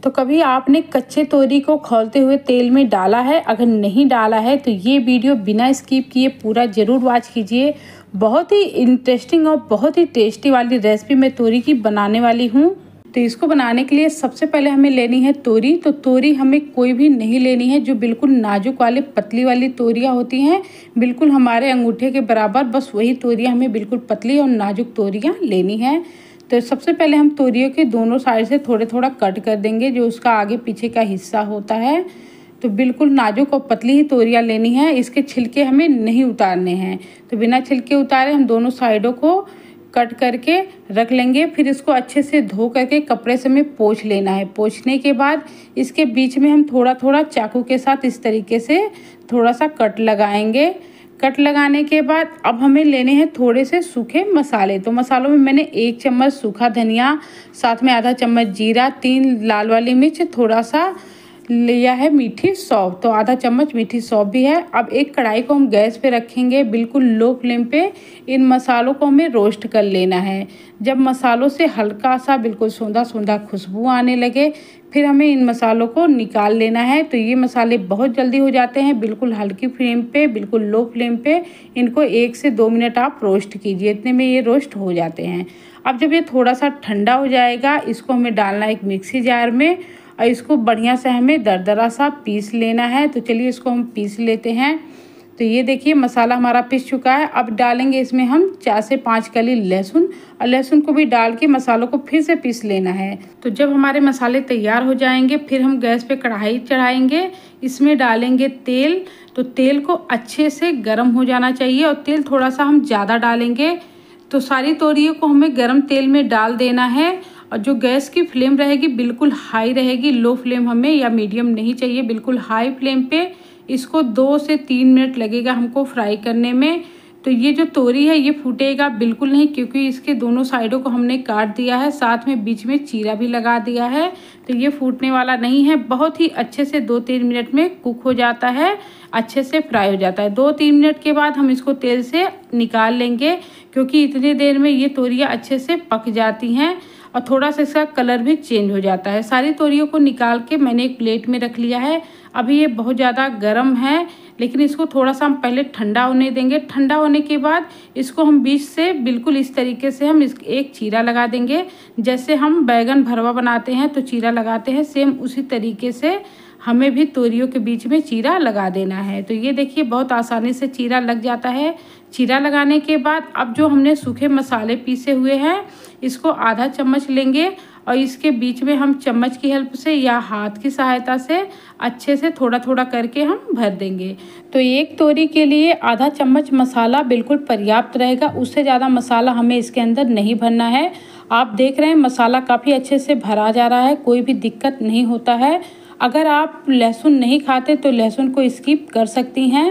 तो कभी आपने कच्चे तोरी को खौलते हुए तेल में डाला है? अगर नहीं डाला है तो ये वीडियो बिना स्किप किए पूरा ज़रूर वॉच कीजिए। बहुत ही इंटरेस्टिंग और बहुत ही टेस्टी वाली रेसिपी मैं तोरी की बनाने वाली हूँ। तो इसको बनाने के लिए सबसे पहले हमें लेनी है तोरी। तो तोरी हमें कोई भी नहीं लेनी है, जो बिल्कुल नाजुक वाली पतली वाली तोरियाँ होती हैं, बिल्कुल हमारे अंगूठे के बराबर, बस वही तोरियाँ हमें बिल्कुल पतली और नाजुक तोरियाँ लेनी हैं। तो सबसे पहले हम तोरियों के दोनों साइड से थोड़े थोड़ा कट कर देंगे, जो उसका आगे पीछे का हिस्सा होता है। तो बिल्कुल नाजुक और पतली ही तोरियाँ लेनी है, इसके छिलके हमें नहीं उतारने हैं। तो बिना छिलके उतारे हम दोनों साइडों को कट करके रख लेंगे। फिर इसको अच्छे से धो करके कपड़े से हमें पोंछ लेना है। पोंछने के बाद इसके बीच में हम थोड़ा थोड़ा चाकू के साथ इस तरीके से थोड़ा सा कट लगाएंगे। कट लगाने के बाद अब हमें लेने हैं थोड़े से सूखे मसाले। तो मसालों में मैंने 1 चम्मच सूखा धनिया, साथ में आधा चम्मच जीरा, 3 लाल वाली मिर्च, थोड़ा सा लिया है मीठी सौंफ, तो आधा चम्मच मीठी सौंफ भी है। अब एक कढ़ाई को हम गैस पे रखेंगे, बिल्कुल लो फ्लेम पे इन मसालों को हमें रोस्ट कर लेना है। जब मसालों से हल्का सा बिल्कुल सोंधा सोंधा खुशबू आने लगे, फिर हमें इन मसालों को निकाल लेना है। तो ये मसाले बहुत जल्दी हो जाते हैं, बिल्कुल हल्की फ्लेम पे, बिल्कुल लो फ्लेम पे इनको 1 से 2 मिनट आप रोस्ट कीजिए, इतने में ये रोस्ट हो जाते हैं। अब जब ये थोड़ा सा ठंडा हो जाएगा, इसको हमें डालना है एक मिक्सी जार में और इसको बढ़िया से हमें दरदरा सा पीस लेना है। तो चलिए इसको हम पीस लेते हैं। तो ये देखिए मसाला हमारा पीस चुका है। अब डालेंगे इसमें हम 4 से 5 कली लहसुन, और लहसुन को भी डाल के मसालों को फिर से पीस लेना है। तो जब हमारे मसाले तैयार हो जाएंगे, फिर हम गैस पे कढ़ाई चढ़ाएंगे, इसमें डालेंगे तेल। तो तेल को अच्छे से गर्म हो जाना चाहिए और तेल थोड़ा सा हम ज़्यादा डालेंगे। तो सारी तोरियों को हमें गर्म तेल में डाल देना है, और जो गैस की फ्लेम रहेगी बिल्कुल हाई रहेगी, लो फ्लेम हमें या मीडियम नहीं चाहिए, बिल्कुल हाई फ्लेम पे इसको 2 से 3 मिनट लगेगा हमको फ्राई करने में। तो ये जो तोरी है ये फूटेगा बिल्कुल नहीं, क्योंकि इसके दोनों साइडों को हमने काट दिया है, साथ में बीच में चीरा भी लगा दिया है। तो ये फूटने वाला नहीं है, बहुत ही अच्छे से 2-3 मिनट में कुक हो जाता है, अच्छे से फ्राई हो जाता है। 2-3 मिनट के बाद हम इसको तेल से निकाल लेंगे, क्योंकि इतनी देर में ये तोरियाँ अच्छे से पक जाती हैं और थोड़ा सा इसका कलर भी चेंज हो जाता है। सारी तोरियों को निकाल के मैंने एक प्लेट में रख लिया है। अभी ये बहुत ज़्यादा गर्म है, लेकिन इसको थोड़ा सा हम पहले ठंडा होने देंगे। ठंडा होने के बाद इसको हम बीच से बिल्कुल इस तरीके से हम एक चीरा लगा देंगे। जैसे हम बैगन भरवा बनाते हैं तो चीरा लगाते हैं, सेम उसी तरीके से हमें भी तोरियों के बीच में चीरा लगा देना है। तो ये देखिए बहुत आसानी से चीरा लग जाता है। चीरा लगाने के बाद अब जो हमने सूखे मसाले पीसे हुए हैं, इसको आधा चम्मच लेंगे और इसके बीच में हम चम्मच की हेल्प से या हाथ की सहायता से अच्छे से थोड़ा थोड़ा करके हम भर देंगे। तो एक तोरी के लिए आधा चम्मच मसाला बिल्कुल पर्याप्त रहेगा, उससे ज़्यादा मसाला हमें इसके अंदर नहीं भरना है। आप देख रहे हैं मसाला काफ़ी अच्छे से भरा जा रहा है, कोई भी दिक्कत नहीं होता है। अगर आप लहसुन नहीं खाते तो लहसुन को स्किप कर सकती हैं।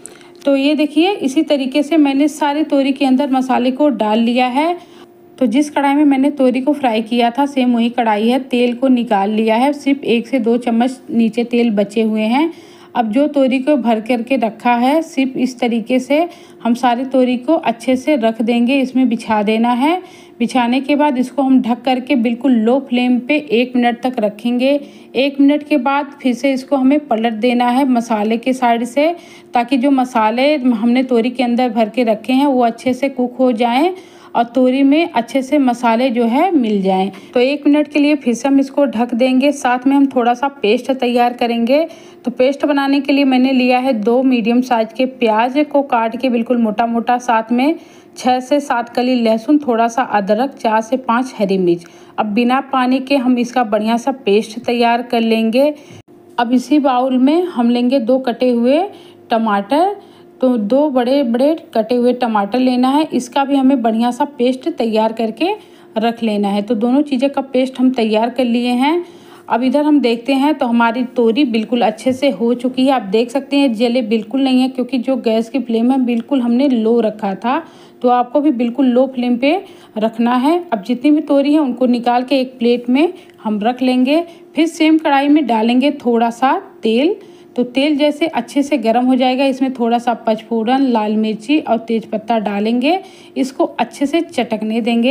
तो ये देखिए इसी तरीके से मैंने सारी तोरी के अंदर मसाले को डाल लिया है। तो जिस कढ़ाई में मैंने तोरी को फ्राई किया था, सेम वही कढ़ाई है। तेल को निकाल लिया है, सिर्फ 1 से 2 चम्मच नीचे तेल बचे हुए हैं। अब जो तोरी को भर करके रखा है, सिर्फ इस तरीके से हम सारी तोरी को अच्छे से रख देंगे, इसमें बिछा देना है। बिछाने के बाद इसको हम ढक करके बिल्कुल लो फ्लेम पे 1 मिनट तक रखेंगे। 1 मिनट के बाद फिर से इसको हमें पलट देना है मसाले के साइड से, ताकि जो मसाले हमने तोरी के अंदर भर के रखे हैं वो अच्छे से कुक हो जाएं और तोरी में अच्छे से मसाले जो है मिल जाएं। तो 1 मिनट के लिए फिर से हम इसको ढक देंगे। साथ में हम थोड़ा सा पेस्ट तैयार करेंगे। तो पेस्ट बनाने के लिए मैंने लिया है 2 मीडियम साइज के प्याज को काट के बिल्कुल मोटा मोटा, साथ में 6 से 7 कली लहसुन, थोड़ा सा अदरक, 4 से 5 हरी मिर्च। अब बिना पानी के हम इसका बढ़िया सा पेस्ट तैयार कर लेंगे। अब इसी बाउल में हम लेंगे 2 कटे हुए टमाटर। तो 2 बड़े बड़े कटे हुए टमाटर लेना है, इसका भी हमें बढ़िया सा पेस्ट तैयार करके रख लेना है। तो दोनों चीज़ें का पेस्ट हम तैयार कर लिए हैं। अब इधर हम देखते हैं तो हमारी तोरी बिल्कुल अच्छे से हो चुकी है। आप देख सकते हैं जले बिल्कुल नहीं है, क्योंकि जो गैस की फ्लेम है बिल्कुल हमने लो रखा था। तो आपको भी बिल्कुल लो फ्लेम पे रखना है। अब जितनी भी तोरी है उनको निकाल के एक प्लेट में हम रख लेंगे। फिर सेम कढ़ाई में डालेंगे थोड़ा सा तेल। तो तेल जैसे अच्छे से गर्म हो जाएगा, इसमें थोड़ा सा पचफोरन, लाल मिर्ची और तेज़पत्ता डालेंगे। इसको अच्छे से चटकने देंगे।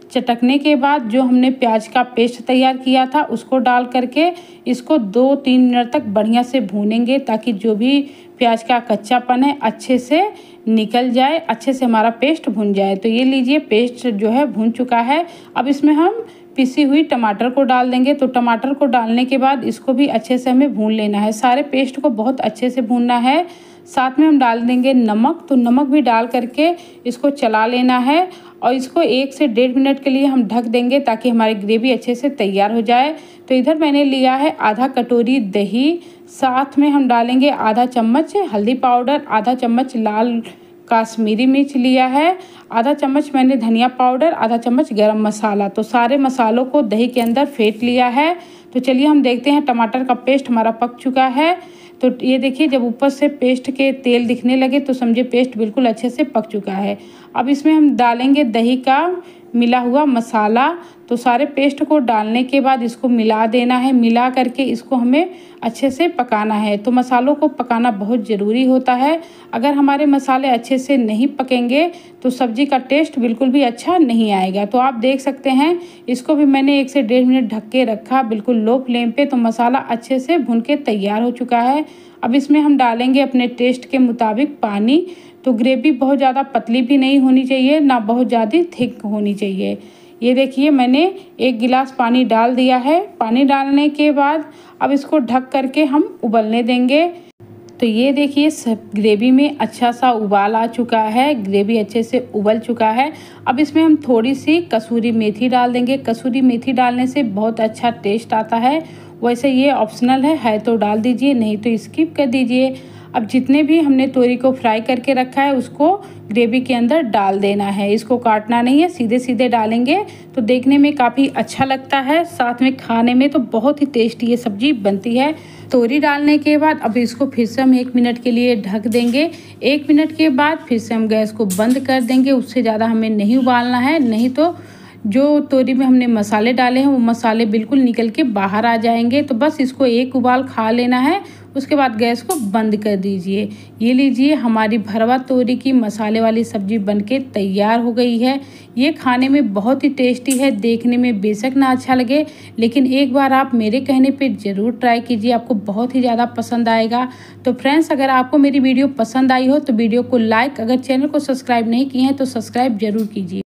चटकने के बाद जो हमने प्याज का पेस्ट तैयार किया था उसको डाल करके इसको 2-3 मिनट तक बढ़िया से भूनेंगे, ताकि जो भी प्याज का कच्चापन है अच्छे से निकल जाए, अच्छे से हमारा पेस्ट भुन जाए। तो ये लीजिए पेस्ट जो है भुन चुका है। अब इसमें हम पिसी हुई टमाटर को डाल देंगे। तो टमाटर को डालने के बाद इसको भी अच्छे से हमें भून लेना है, सारे पेस्ट को बहुत अच्छे से भूनना है। साथ में हम डाल देंगे नमक, तो नमक भी डाल करके इसको चला लेना है और इसको 1 से 1.5 मिनट के लिए हम ढक देंगे, ताकि हमारी ग्रेवी अच्छे से तैयार हो जाए। तो इधर मैंने लिया है आधा कटोरी दही, साथ में हम डालेंगे आधा चम्मच हल्दी पाउडर, आधा चम्मच लाल काश्मीरी मिर्च लिया है, आधा चम्मच मैंने धनिया पाउडर, आधा चम्मच गरम मसाला। तो सारे मसालों को दही के अंदर फेंट लिया है। तो चलिए हम देखते हैं, टमाटर का पेस्ट हमारा पक चुका है। तो ये देखिए जब ऊपर से पेस्ट के तेल दिखने लगे तो समझे पेस्ट बिल्कुल अच्छे से पक चुका है। अब इसमें हम डालेंगे दही का मिला हुआ मसाला। तो सारे पेस्ट को डालने के बाद इसको मिला देना है, मिला करके इसको हमें अच्छे से पकाना है। तो मसालों को पकाना बहुत ज़रूरी होता है। अगर हमारे मसाले अच्छे से नहीं पकेंगे तो सब्ज़ी का टेस्ट बिल्कुल भी अच्छा नहीं आएगा। तो आप देख सकते हैं इसको भी मैंने 1 से 1.5 मिनट ढक के रखा बिल्कुल लो फ्लेम पे। तो मसाला अच्छे से भुन के तैयार हो चुका है। अब इसमें हम डालेंगे अपने टेस्ट के मुताबिक पानी। तो ग्रेवी बहुत ज़्यादा पतली भी नहीं होनी चाहिए, ना बहुत ज़्यादा थिक होनी चाहिए। ये देखिए मैंने 1 गिलास पानी डाल दिया है। पानी डालने के बाद अब इसको ढक करके हम उबलने देंगे। तो ये देखिए सब ग्रेवी में अच्छा सा उबाल आ चुका है, ग्रेवी अच्छे से उबल चुका है। अब इसमें हम थोड़ी सी कसूरी मेथी डाल देंगे। कसूरी मेथी डालने से बहुत अच्छा टेस्ट आता है। वैसे ये ऑप्शनल है तो डाल दीजिए, नहीं तो स्किप कर दीजिए। अब जितने भी हमने तोरी को फ्राई करके रखा है उसको ग्रेवी के अंदर डाल देना है। इसको काटना नहीं है, सीधे सीधे डालेंगे तो देखने में काफ़ी अच्छा लगता है, साथ में खाने में तो बहुत ही टेस्टी ये सब्जी बनती है। तोरी डालने के बाद अब इसको फिर से हम 1 मिनट के लिए ढक देंगे। 1 मिनट के बाद फिर से हम गैस को बंद कर देंगे। उससे ज़्यादा हमें नहीं उबालना है, नहीं तो जो तोरी में हमने मसाले डाले हैं वो मसाले बिल्कुल निकल के बाहर आ जाएंगे। तो बस इसको 1 उबाल खा लेना है, उसके बाद गैस को बंद कर दीजिए। ये लीजिए हमारी भरवा तोरी की मसाले वाली सब्जी बनके तैयार हो गई है। ये खाने में बहुत ही टेस्टी है, देखने में बेशक ना अच्छा लगे, लेकिन एक बार आप मेरे कहने पे ज़रूर ट्राई कीजिए, आपको बहुत ही ज़्यादा पसंद आएगा। तो फ्रेंड्स अगर आपको मेरी वीडियो पसंद आई हो तो वीडियो को लाइक, अगर चैनल को सब्सक्राइब नहीं किए हैं तो सब्सक्राइब ज़रूर कीजिए।